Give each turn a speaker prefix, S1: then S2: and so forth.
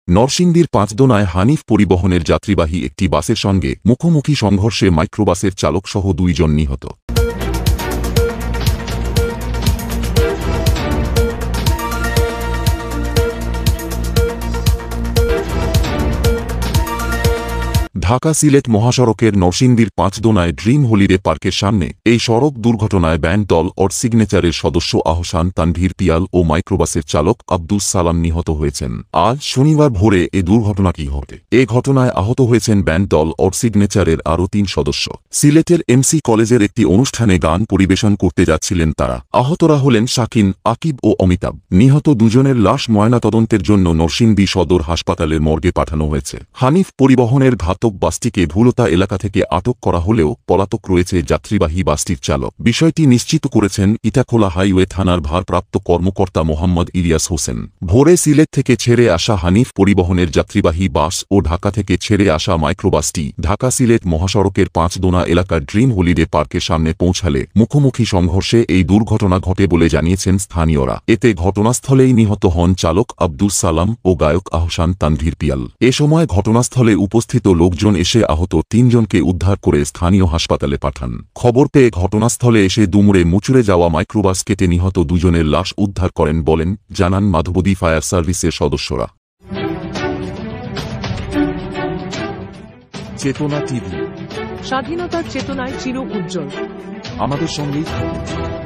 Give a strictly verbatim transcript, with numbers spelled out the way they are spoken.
S1: নরসিংদীর পাঁচদোনায় হানিফ পরিবহনের যাত্রীবাহী একটি বাসের সঙ্গে মুখোমুখি সংঘর্ষে মাইক্রোবাসের চালকসহ দুইজন নিহত। ঢাকা সিলেট মহাসড়কের নরসিংদীর পাঁচদোনায় ড্রিম হলিডে পার্কের সামনে এই সড়ক দুর্ঘটনায় ব্যান্ড দল অর সিগনেচারের সদস্য আহসান তানভীর পিয়াল ও মাইক্রোবাসের চালক আব্দুস সালাম নিহত হয়েছেন। আজ শনিবার ভোরে এ দুর্ঘটনাটি ঘটে। এ ঘটনায় আহত হয়েছেন ব্যান্ড দল অর সিগনেচারের আরও তিন সদস্য। সিলেটের এমসি কলেজের একটি অনুষ্ঠানে গান পরিবেশন করতে যাচ্ছিলেন তারা। আহতরা হলেন শাকিন, আকিব ও অমিতাভ। নিহত দুজনের লাশ ময়নাতদন্তের জন্য নরসিংদী সদর হাসপাতালের মর্গে পাঠানো হয়েছে। হানিফ পরিবহনের ঘাতক বাসটিকে ভুলতা এলাকা থেকে আটক করা হলেও পলাতক রয়েছে যাত্রীবাহী বাসটির চালক। বিষয়টি নিশ্চিত করেছেন ইটাখোলা হাইওয়ে থানার ভারপ্রাপ্ত কর্মকর্তা মোহাম্মদ ইলিয়াস হোসেন। ভোরে সিলেট থেকে ছেড়ে আসা হানিফ পরিবহনের যাত্রীবাহী বাস ও ঢাকা থেকে ছেড়ে আসা মাইক্রোবাসটি ঢাকা সিলেট মহাসড়কের পাঁচদোনা এলাকার ড্রিম হলিডে পার্কের সামনে পৌঁছালে মুখোমুখি সংঘর্ষে এই দুর্ঘটনা ঘটে বলে জানিয়েছেন স্থানীয়রা। এতে ঘটনাস্থলেই নিহত হন চালক আব্দুস সালাম ও গায়ক আহসান তানভীর পিয়াল। এ সময় ঘটনাস্থলে উপস্থিত লোকজন এসে আহত তিনজনকে উদ্ধার করে স্থানীয় হাসপাতালে পাঠান। খবর পেয়ে ঘটনাস্থলে এসে দুমড়ে মুচড়ে যাওয়া মাইক্রোবাস কেটে নিহত দুজনের লাশ উদ্ধার করেন বলেন জানান মাধবদী ফায়ার সার্ভিসের সদস্যরা।
S2: চেতনা টিভি,
S3: স্বাধীনতার চেতনায় চির উজ্জ্বল।
S2: আমাদের সঙ্গেই থাকুন।